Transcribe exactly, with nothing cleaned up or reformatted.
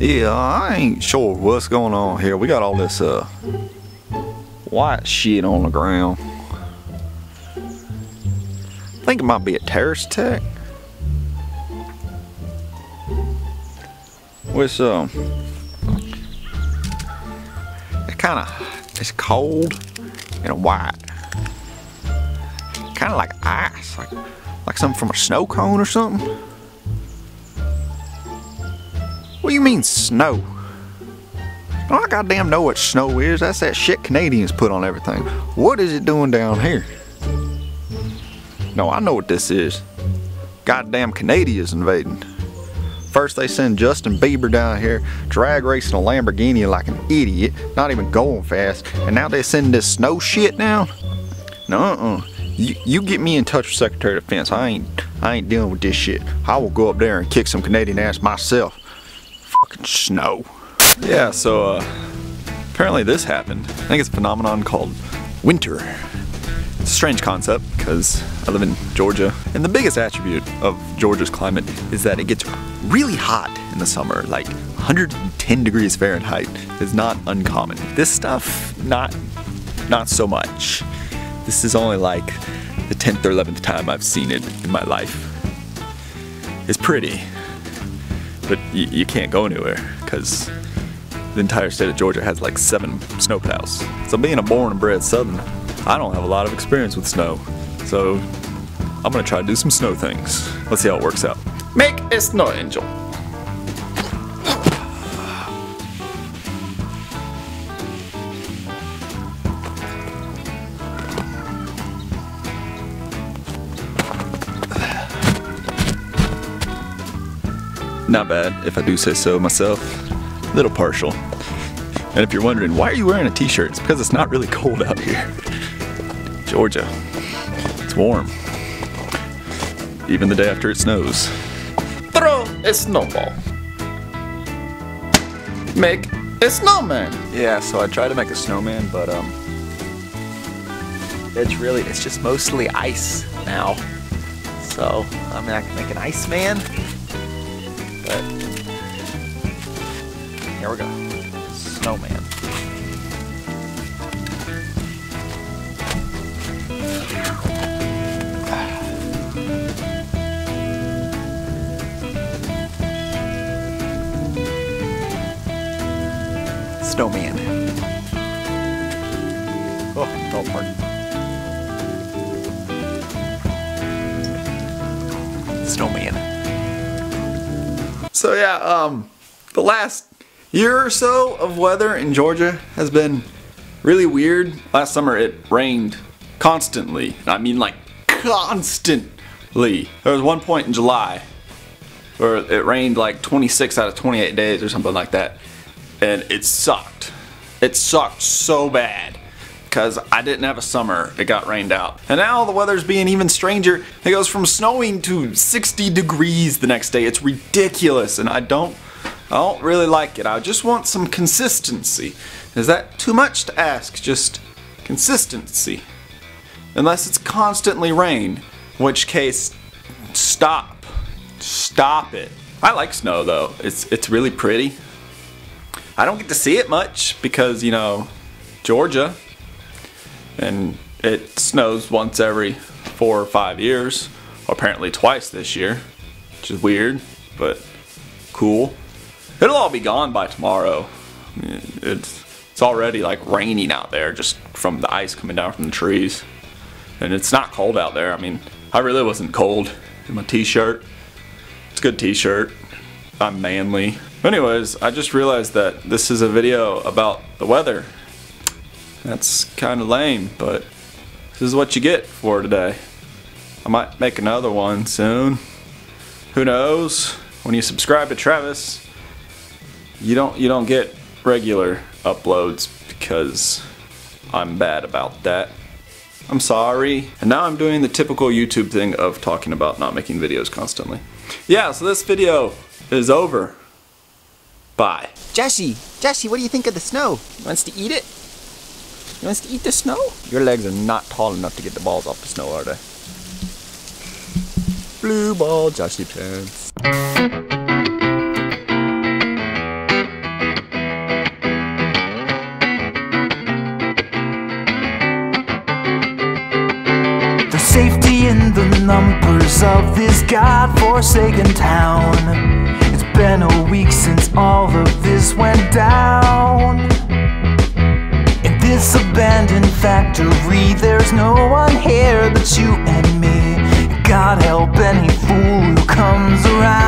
Yeah, I ain't sure what's going on here. We got all this uh white shit on the ground. I think it might be a terrorist attack. With um, it kind of it's cold and white, kind of like ice, like like something from a snow cone or something. What do you mean snow? I don't goddamn know what snow is. That's that shit Canadians put on everything. What is it doing down here? No, I know what this is. Goddamn Canadians invading. First they send Justin Bieber down here, drag racing a Lamborghini like an idiot, not even going fast, and now they send this snow shit down? No, uh-uh. You, you get me in touch with Secretary of Defense. I ain't, I ain't dealing with this shit. I will go up there and kick some Canadian ass myself. Fucking snow. Yeah, so uh, apparently this happened. I think it's a phenomenon called winter. It's a strange concept because I live in Georgia, and the biggest attribute of Georgia's climate is that it gets really hot in the summer. Like one hundred ten degrees Fahrenheit is not uncommon. This stuff, not not so much. This is only like the tenth or eleventh time I've seen it in my life. It's pretty, but y you can't go anywhere because the entire state of Georgia has like seven snowplows. So being a born and bred Southerner, I don't have a lot of experience with snow, so I'm gonna try to do some snow things. Let's see how it works out. Make a snow angel. Not bad, if I do say so myself. A little partial. And if you're wondering, why are you wearing a t-shirt? It's because it's not really cold out here. Georgia, it's warm. Even the day after it snows. Throw a snowball. Make a snowman. Yeah, so I tried to make a snowman, but um, it's really, it's just mostly ice now. So, I mean, I can make an ice man, but here we go. Snowman. Snowman. Oh, oh, pardon. Snowman. So yeah, um, the last year or so of weather in Georgia has been really weird. Last summer it rained constantly. I mean like constantly. There was one point in July where it rained like twenty-six out of twenty-eight days or something like that. And it sucked. It sucked so bad because I didn't have a summer. It got rained out. And now the weather's being even stranger. It goes from snowing to sixty degrees the next day. It's ridiculous, and I don't I don't really like it. I just want some consistency. Is that too much to ask? Just consistency. Unless it's constantly rain, in which case stop. Stop it. I like snow though. It's it's really pretty. I don't get to see it much because, you know, Georgia, and it snows once every four or five years, or apparently twice this year, which is weird, but cool. It'll all be gone by tomorrow. It's, it's already like raining out there just from the ice coming down from the trees. And it's not cold out there. I mean, I really wasn't cold in my t-shirt. It's a good t-shirt. I'm manly. Anyways, I just realized that this is a video about the weather. That's kind of lame, but this is what you get for today. I might make another one soon. Who knows? When you subscribe to Travis, you don't you don't get regular uploads because I'm bad about that. I'm sorry. And now I'm doing the typical YouTube thing of talking about not making videos constantly. Yeah, so this video is over. Bye. Jesse, Jesse, what do you think of the snow? You wants to eat it? You wants to eat the snow? Your legs are not tall enough to get the balls off the snow, are they? Blue ball, Jesse pants. in the numbers of this God-forsaken town. It's been a week since all of this went down. In this abandoned factory, there's no one here but you and me. God help any fool who comes around.